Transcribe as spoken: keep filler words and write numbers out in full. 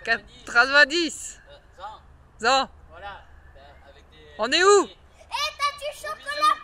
quatre-vingt-dix. Euh, Zan. Zan. Voilà. Ben, avec des... On est où? Eh, t'as du chocolat